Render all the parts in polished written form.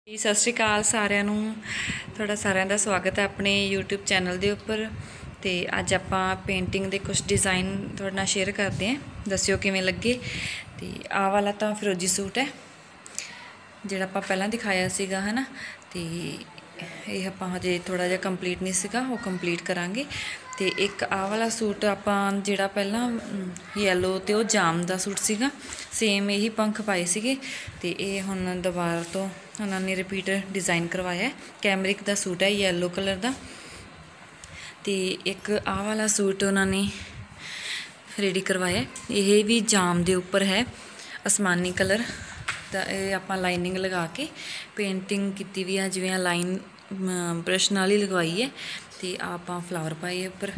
जी सत श्री अकाल सारिਆਂ ਨੂੰ ਤੁਹਾਡਾ ਸਾਰਿਆਂ ਦਾ ਸਵਾਗਤ ਹੈ ਆਪਣੇ YouTube ਚੈਨਲ ਦੇ ਉੱਪਰ। ਤੇ ਅੱਜ ਆਪਾਂ ਪੇਂਟਿੰਗ ਦੇ ਕੁਝ ਡਿਜ਼ਾਈਨ ਤੁਹਾਡੇ ਨਾਲ ਸ਼ੇਅਰ ਕਰਦੇ ਹਾਂ, ਦੱਸਿਓ ਕਿਵੇਂ ਲੱਗੇ। ਤੇ ਆਹ ਵਾਲਾ ਤਾਂ ਫਿਰੋਜੀ ਸੂਟ ਹੈ ਜਿਹੜਾ ਆਪਾਂ ਪਹਿਲਾਂ ਦਿਖਾਇਆ ਸੀਗਾ, ਹੈ ਨਾ। ਤੇ ਇਹ ਆਪਾਂ ਹਜੇ ਥੋੜਾ ਜਿਹਾ ਕੰਪਲੀਟ ਨਹੀਂ ਸੀਗਾ, ਉਹ ਕੰਪਲੀਟ ਕਰਾਂਗੇ। ਤੇ ਇੱਕ ਆਹ ਵਾਲਾ ਸੂਟ ਆਪਾਂ ਜਿਹੜਾ ਪਹਿਲਾਂ ਯੈਲੋ ਤੇ ਉਹ ਜਾਮ ਦਾ ਸੂਟ ਸੀਗਾ, ਸੇਮ ਇਹੀ ਪੰਖ ਪਾਏ ਸੀਗੇ। ਤੇ ਇਹ ਹੁਣ ਦੁਬਾਰਾ ਤੋਂ ਉਹਨਾਂ ਨੇ ਰਿਪੀਟ ਡਿਜ਼ਾਈਨ ਕਰਵਾਇਆ। ਕੈਮਰਿਕ ਦਾ ਸੂਟ ਹੈ ਯੈਲੋ ਕਲਰ ਦਾ। ਤੇ ਇੱਕ ਆਹ ਵਾਲਾ ਸੂਟ ਉਹਨਾਂ ਨੇ ਰੈਡੀ ਕਰਵਾਇਆ, ਇਹ ਵੀ ਜਾਮ ਦੇ ਉੱਪਰ ਹੈ, ਅਸਮਾਨੀ ਕਲਰ ਦਾ। ਇਹ ਆਪਾਂ ਲਾਈਨਿੰਗ ਲਗਾ ਕੇ ਪੇਂਟਿੰਗ ਕੀਤੀ ਵੀ ਆ, ਜਿਵੇਂ ਲਾਈਨ ਬਰਸ਼ ਨਾਲ ਹੀ ਲਗਵਾਈ ਹੈ। ਤੇ ਆਪਾਂ ਫਲਾਵਰ ਪਾਏ ਉੱਪਰ,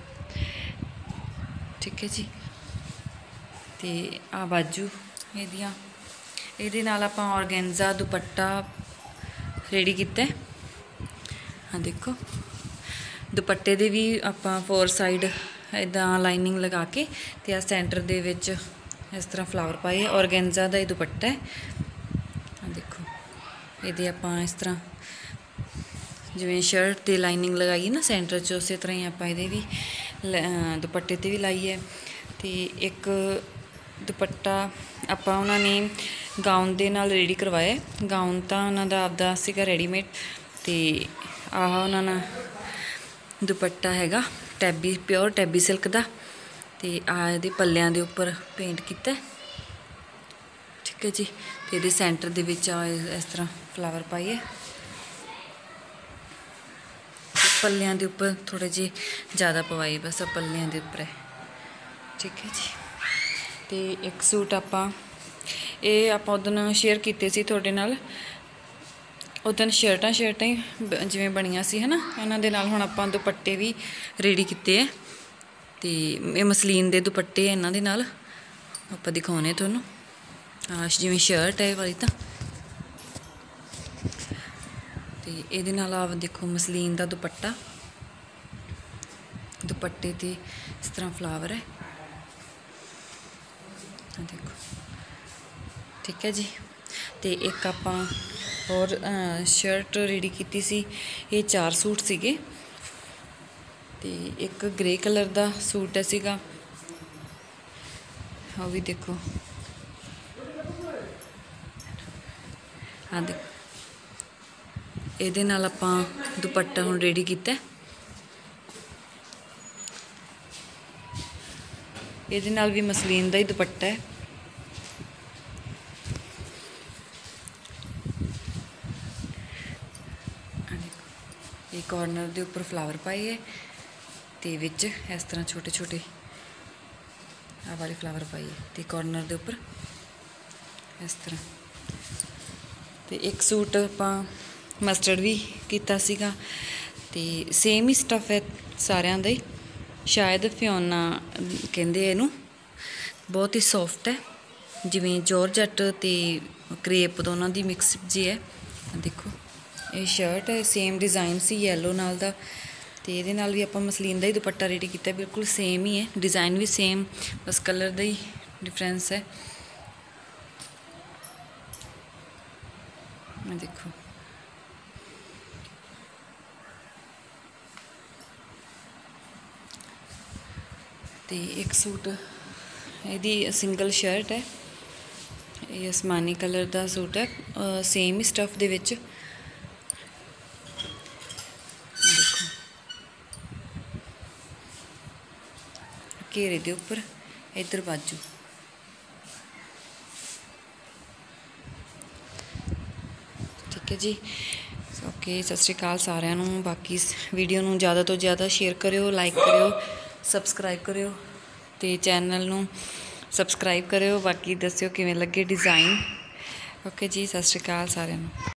ਠੀਕ ਹੈ ਜੀ। ਤੇ ਆ ਬਾਜੂ ਇਹਦੀਆਂ, ਇਹਦੇ ਨਾਲ ਆਪਾਂ ਔਰਗੈਂਜ਼ਾ ਦੁਪੱਟਾ ਰੈਡੀ ਕੀਤਾ। ਹਾਂ ਦੇਖੋ, ਦੁਪੱਟੇ ਦੇ ਵੀ ਆਪਾਂ 4 ਸਾਈਡ ਇੱਦਾਂ ਲਾਈਨਿੰਗ ਲਗਾ ਕੇ ਤੇ ਆ ਸੈਂਟਰ ਦੇ ਵਿੱਚ ਇਸ ਤਰ੍ਹਾਂ ਫਲਾਵਰ ਪਾਏ। ਔਰਗੈਂਜ਼ਾ ਦਾ ਇਹ ਦੁਪੱਟਾ ਹੈ। ਹਾਂ ਦੇਖੋ, ਇਹਦੇ ਆਪਾਂ ਇਸ ਤਰ੍ਹਾਂ ਜਿਵੇਂ ਸ਼ਰਟ 'ਤੇ ਲਾਈਨਿੰਗ ਲਗਾਈ ਨਾ ਸੈਂਟਰ 'ਚ, ਉਸੇ ਤਰ੍ਹਾਂ ਹੀ ਆਪਾਂ ਇਹਦੇ ਵੀ ਦੁਪੱਟੇ 'ਤੇ ਵੀ ਲਾਈ ਹੈ। ਤੇ ਇੱਕ ਦੁਪੱਟਾ ਆਪਾਂ ਉਹਨਾਂ ਨੇ ਗਾਊਨ ਦੇ ਨਾਲ ਰੈਡੀ ਕਰਵਾਇਆ। ਗਾਊਨ ਤਾਂ ਉਹਨਾਂ ਦਾ ਆਪਦਾ ਸੀਗਾ ਰੈਡੀਮੇਡ। ਤੇ ਆਹ ਉਹਨਾਂ ਨਾਲ ਦੁਪੱਟਾ ਹੈਗਾ ਟੈਬੀ, ਪਿਓਰ ਟੈਬੀ ਸਿਲਕ ਦਾ। ਤੇ ਆਹ ਇਹਦੇ ਪੱਲਿਆਂ ਦੇ ਉੱਪਰ ਪੇਂਟ ਕੀਤਾ, ਠੀਕ ਹੈ ਜੀ। ਤੇ ਇਹਦੇ ਸੈਂਟਰ ਦੇ ਵਿੱਚ ਆ ਇਸ ਤਰ੍ਹਾਂ ਫਲਾਵਰ ਪਾਈਏ। ਪੱਲਿਆਂ ਦੇ ਉੱਪਰ ਥੋੜ੍ਹੇ ਜਿਹੇ ਜ਼ਿਆਦਾ ਪਵਾਈ, ਬਸ ਆ ਪੱਲਿਆਂ ਦੇ ਉੱਪਰ ਹੈ, ਠੀਕ ਹੈ ਜੀ। ਤੇ ਇੱਕ ਸੂਟ ਆਪਾਂ ਇਹ ਆਪਾਂ ਉਦੋਂ ਸ਼ੇਅਰ ਕੀਤੇ ਸੀ ਤੁਹਾਡੇ ਨਾਲ, ਉਦੋਂ ਸ਼ਰਟਾਂ ਹੀ ਜਿਵੇਂ ਬਣੀਆਂ ਸੀ, ਹੈ ਨਾ, ਉਹਨਾਂ ਦੇ ਨਾਲ ਹੁਣ ਆਪਾਂ ਦੁਪੱਟੇ ਵੀ ਰੈਡੀ ਕੀਤੇ ਹੈ। ਤੇ ਇਹ ਮਸਲੀਨ ਦੇ ਦੁਪੱਟੇ ਇਹਨਾਂ ਦੇ ਨਾਲ ਆਪਾਂ ਦਿਖਾਉਣੇ ਤੁਹਾਨੂੰ। ਜਿਵੇਂ ਸ਼ਰਟ ਹੈ ਇਹ ਵਾਲੀ ਤਾਂ, ਤੇ ਇਹਦੇ ਨਾਲ ਆਪ ਦੇਖੋ ਮਸਲੀਨ ਦਾ ਦੁਪੱਟਾ, ਦੁਪੱਟੇ 'ਤੇ ਇਸ ਤਰ੍ਹਾਂ ਫਲਾਵਰ ਹੈ, ਦੇਖੋ, ਠੀਕ ਹੈ ਜੀ। ਤੇ ਇੱਕ ਆਪਾਂ ਹੋਰ ਸ਼ਰਟ ਰੈਡੀ ਕੀਤੀ ਸੀ। ਇਹ 4 ਸੂਟ ਸੀਗੇ। ਤੇ ਇੱਕ ਗ੍ਰੇ ਕਲਰ ਦਾ ਸੂਟ ਸੀਗਾ, ਉਹ ਵੀ ਦੇਖੋ। ਹਾਂ ਦੇਖੋ, ਇਹਦੇ ਨਾਲ ਆਪਾਂ ਦੁਪੱਟਾ ਹੁਣ ਰੈਡੀ ਕੀਤਾ। ਇਹਦੇ ਨਾਲ ਵੀ ਮਸਲੀਨ ਦਾ ਹੀ ਦੁਪੱਟਾ ਹੈ। ਇਹ ਕਾਰਨਰ ਦੇ ਉੱਪਰ ਫਲਾਵਰ ਪਾਏ ਹੈ ਤੇ ਵਿੱਚ ਇਸ ਤਰ੍ਹਾਂ ਛੋਟੇ ਛੋਟੇ ਆਹ ਵਾਲੇ ਫਲਾਵਰ ਪਾਈਏ ਤੇ ਕਾਰਨਰ ਦੇ ਉੱਪਰ ਇਸ ਤਰ੍ਹਾਂ। ਤੇ ਇੱਕ ਸੂਟ ਆਪਾਂ ਮਸਟਰਡ ਵੀ ਕੀਤਾ ਸੀਗਾ। ਤੇ ਸੇਮ ਹੀ ਸਟੱਫ ਹੈ ਸਾਰਿਆਂ ਦਾ ਹੀ, ਸ਼ਾਇਦ ਫਿਓਨਾ ਕਹਿੰਦੇ ਇਹਨੂੰ। ਬਹੁਤ ਹੀ ਸੋਫਟ ਹੈ, ਜਿਵੇਂ ਜੋਰਜੱਟ ਤੇ ਕਰੇਪ ਦੋਨਾਂ ਦੀ ਮਿਕਸ ਜੀ ਹੈ। ਦੇਖੋ, ਇਹ ਸ਼ਰਟ ਹੈ, ਸੇਮ ਡਿਜ਼ਾਈਨ ਸੀ ਯੈਲੋ ਨਾਲ ਦਾ। ਤੇ ਇਹਦੇ ਨਾਲ ਵੀ ਆਪਾਂ ਮਸਲੀਨ ਦਾ ਹੀ ਦੁਪੱਟਾ ਰੈਡੀ ਕੀਤਾ, ਬਿਲਕੁਲ ਸੇਮ ਹੀ ਹੈ, ਡਿਜ਼ਾਈਨ ਵੀ ਸੇਮ, ਬਸ ਕਲਰ ਦਾ ਹੀ ਡਿਫਰੈਂਸ ਹੈ। ਦੇਖੋ, ਤੇ ਇੱਕ ਸੂਟ ਇਹਦੀ ਸਿੰਗਲ ਸ਼ਰਟ ਹੈ, ਇਹ ਅਸਮਾਨੀ ਕਲਰ ਦਾ ਸੂਟ ਹੈ, ਸੇਮ ਹੀ ਸਟੱਫ ਦੇ ਵਿੱਚ। ਦੇਖੋ, ਘੇਰੇ ਦੇ ਉੱਪਰ ਇੱਧਰ ਬਾਜੂ, ਠੀਕ ਹੈ ਜੀ। ਓਕੇ, ਸਤਿ ਸ਼੍ਰੀ ਅਕਾਲ ਸਾਰਿਆਂ ਨੂੰ। ਬਾਕੀ ਵੀਡੀਓ ਨੂੰ ਜ਼ਿਆਦਾ ਤੋਂ ਜ਼ਿਆਦਾ ਸ਼ੇਅਰ ਕਰਿਓ, ਲਾਈਕ ਕਰਿਓ, ਸਬਸਕ੍ਰਾਈਬ ਕਰਿਓ ਤੇ ਚੈਨਲ ਨੂੰ ਸਬਸਕ੍ਰਾਈਬ ਕਰਿਓ। ਬਾਕੀ ਦੱਸਿਓ ਕਿਵੇਂ ਲੱਗੇ ਡਿਜ਼ਾਈਨ। ਓਕੇ ਜੀ, ਸਤਿ ਸ਼੍ਰੀ ਅਕਾਲ ਸਾਰਿਆਂ ਨੂੰ।